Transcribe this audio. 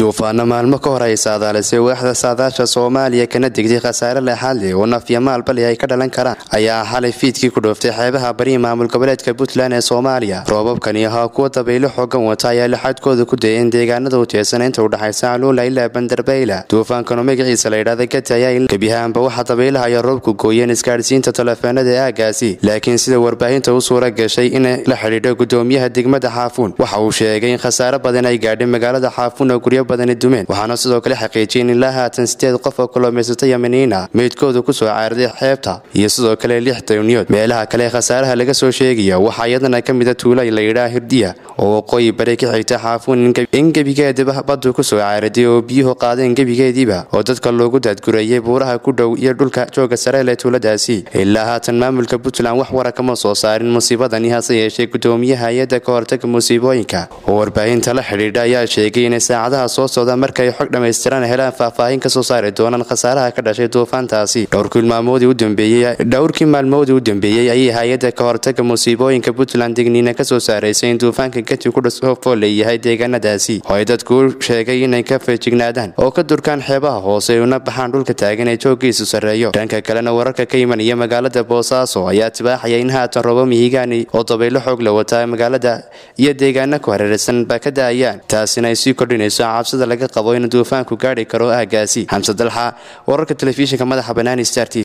duufaano maalmo ka hor ay saadaalisay waaxda saadaasha Soomaaliya kana digtay khasaare leexaad leh oo nafya maalba ay ka dhalan karaan ayaa xalay fiidkii ku dhooftay xeebaha bari maamul goboleedka Puntland ee Soomaaliya. Roobabkani ahaa kuwa dabaylo xooggan wata ayaa leexaadkooda ku dayeen deegaanada u teesan inta u dhaxaysa Aluula ilaa Bandarbayla. Duufaankan magaciisa la yiraahdo Gati ayaa gabiyaanba waxa dabaylaha ay roobku gooyeen isgaarsiinta telefoonada ee aagaasi, laakiin sida warbaahinta u suura gashay in la xiriiro gudoomiyaha degmada Xaafuun waxa uu sheegay in khasaare badan ay gaadhay magaalada Xaafuun oo guryo badan dumeen. waxaana sidoo kale xaqiijiyeen in la haatan 8 qof oo kalluumaysato Yamaniina meedkooda ku soo caarday xeebta iyo sidoo kale 6 tayniyood. meelaha kale khasaaraha laga soo sheegay waxa iyadana ka mid ah tuulo la yiraahdo Hirdiya oo qoy bari ka xigta Xaafuun in gabigeeda baddu ku soo caarday oo biyuhu qaadeen gabigeediba oo dadka loogu dadgurayay buuraha ku dhow iyo dhulka jooga sare ee tuuladaasi. ilaa haatan maamulka Puntland wax war kama soo saarin musiibadani hase yeeshee gudoomiyaha hay'adda ka hortagga musiibooyinka oo warbaahinta la xiriirta ayaa sheegay in saacadaha soo socda markay xog dhameystiran helaan faahfaahin ka soo saari doonaan khasaaraha ka dhashay duufaantaasi. dhowrkii maalmoodii u dambeeyay ayay hay'adda ka hortagga musiibooyinka Puntland digniina ka soo saaraysay in duufaanka Gati ku dhasoo leeyahay deegaanadaasi oo ay dadku sheegay inay ka feejignaadaan oo ka durkaan xeebaha hoose una baxaan dhulka taagan ee joogiisu sareeyo. dhanka kalena wararka ka imanaya magaalada Boosaaso ayaa tibaaxaya in haatan roobab mihigaan oo dabaylo xoog la wata magaalada iyo deegaanada ku hareeraysan ba ka daayaan, taasina ay sii kordhinayso cabsida laga qabo in duufaanku gaari karo aagaasi. Xamse Dalxa, wararka telefishinka madaxa bannaan Star TV.